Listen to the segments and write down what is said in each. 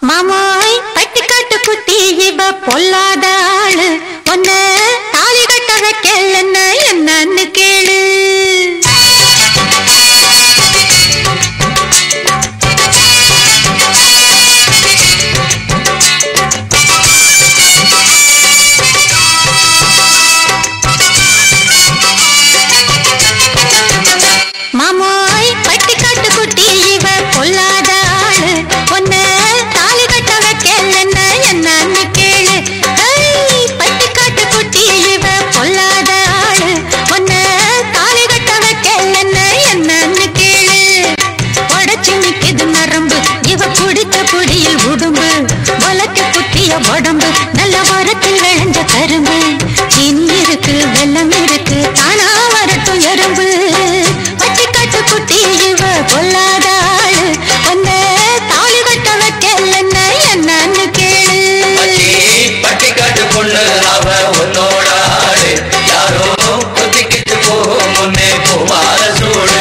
மாமாய் பட்டிக்காட்டு குட்டி இவ பொல்லாத ஆளு ஒன்ன தாலி கட்ட வைக்கலன்னு என்னன்னு கேளு. மாமாய் பட்டிக்காட்டு குட்டி இவ பொல்லாத ஆளு ஒன்ன தாலி கட்ட வைக்கலன்னு என்னன்னு கேளு. பட்டிக்காட்டு குட்டி இவ பொல்லாத ஆளு ஒன்ன தாலி கட்ட வைக்கலன்னு என்னன்னு கேளு. உடச்சு நிக்குது நரம்பு இவ குடித்த குடியில் உடும்பு வளர்க்க குட்டிய உடம்பு நல்ல வரத்தில் விளைஞ்ச கரும்பு சீனி இருக்கு வெள்ளம் இருக்கு தானா வரட்டும் எறும்பு. பட்டிக்காட்டு குட்டி இவ பொல்லாத ஆளு ஒன்ன தாலி கட்ட வைக்கலன்னு என்னன்னு கேளு. பட்டிக்காட்டு பொண்ணு அவ உன்னோட ஆளு யாரோ கொத்திக்கிட்டு போகும் முன்னே போவார சூடு.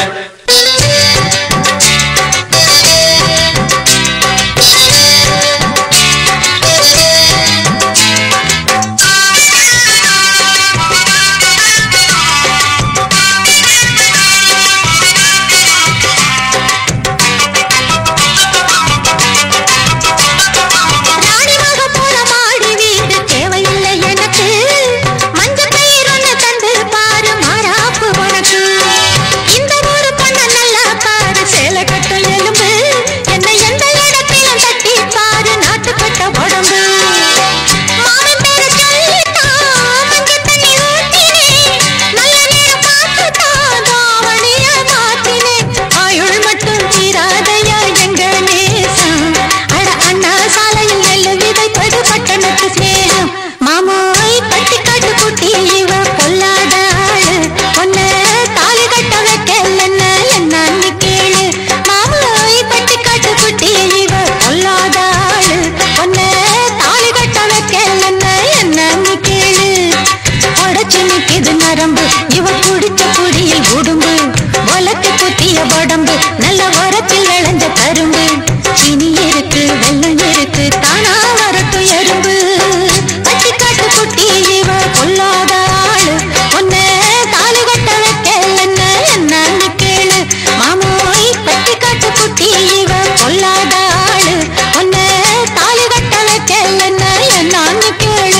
இவ குடிச்ச குடியில் உடும்பு வளர்த்து குத்திய உடம்பு நல்ல வரத்தில் விளைஞ்ச கரும்பு சீனி இருக்கு வெள்ளம் இருக்கு தானா வரட்டும் எறும்பு. பட்டிக்காட்டு குட்டி இவ பொல்லாத ஆளு ஒன்ன தாலி கட்ட வைக்கலன்னு என்னன்னு கேளு. மாமோய் பட்டிக்காட்டு குட்டி இவ பொல்லாத ஆளு ஒன்ன தாலி கட்ட வைக்கலன்னு என்னன்னு கேளு.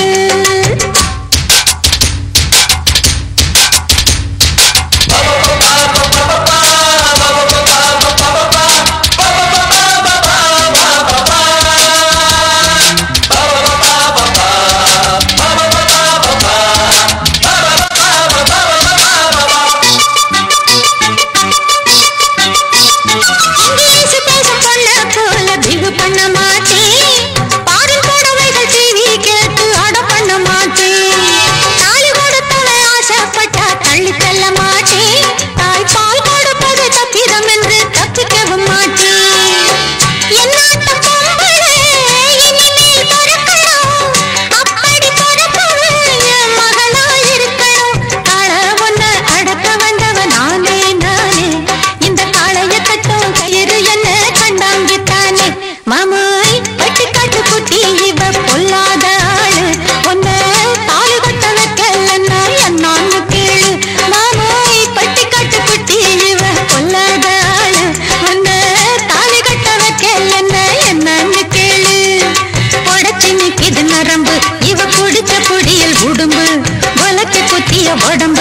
மாமாய் பட்டிக்காட்டு குட்டி இவ பொல்லாத ஆளு ஒன்ன தாலி கட்ட வைக்கலன்னு என்னன்னு கேளு. மாமாய் பட்டிக்காட்டு குட்டி இவ பொல்லாத ஆளு ஒன்ன தாலி கட்ட வைக்கலன்னு என்னன்னு கேளு. உடச்சு நிக்குது நரம்பு இவ குடிச்ச குடியில் உடும்பு வளர்க்க குத்திய உடம்பு